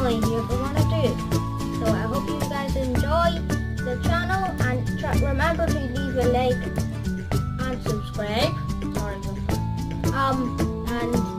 family here for one or two. So I hope you guys enjoy the channel and remember to leave a like and subscribe. Sorry. And